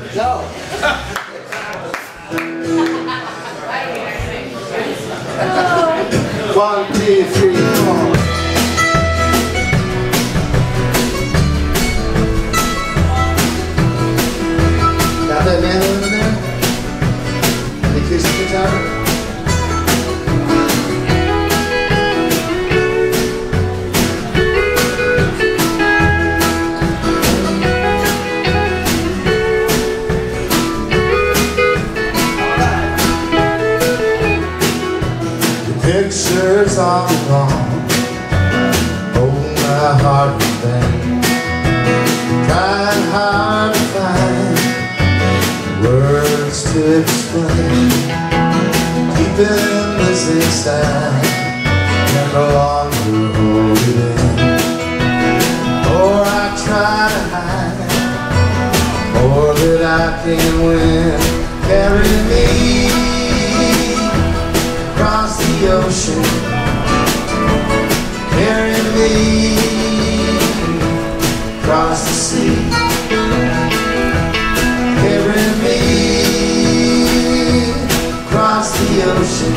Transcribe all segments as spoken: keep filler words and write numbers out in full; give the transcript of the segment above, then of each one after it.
No. One, two, three, four. Got that man over there? The acoustic guitar? Pictures on the wall, hold my heart in vain. Trying hard to find words to explain. Keeping this inside, and no longer hold it in. Or I try to hide more that I can win. Carry me across the ocean, carry me across the sea, carry me across the ocean,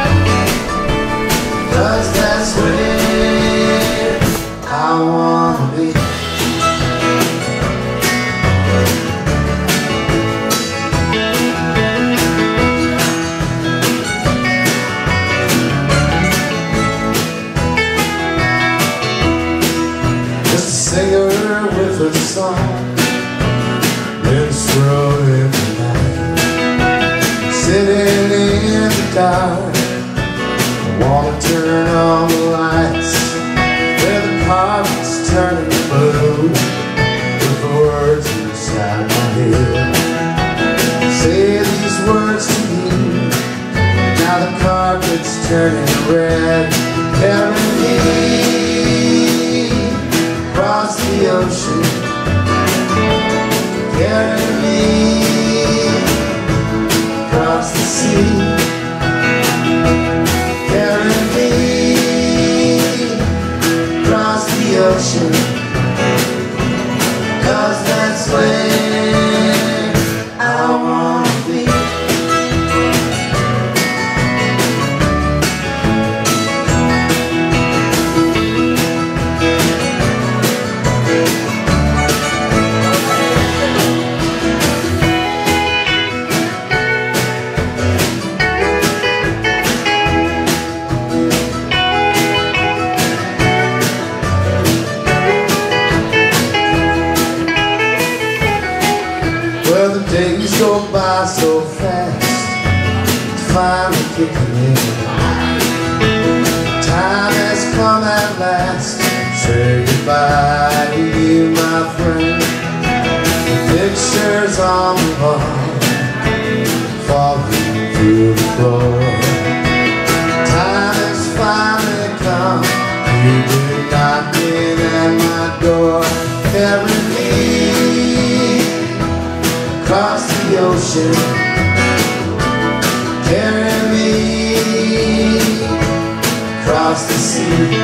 'cause that's where I wanna be. Singer with a song, minstrel in the night, sitting in the dark. I wanna turn on the lights, where the carpet's turning blue, with the words inside my head. Say these words to you, now the carpet's turning red. Carry me across the ocean, carry me across the sea, carry me across the ocean, 'cause that's where I wanna be. Well, the days go by so fast, it's finally kicking in. Time has come at last, say goodbye to you, my friend. The pictures on the wall, falling through the floor. Time has finally come, you did knocking at my door. Carry me across the ocean, carry me across the sea,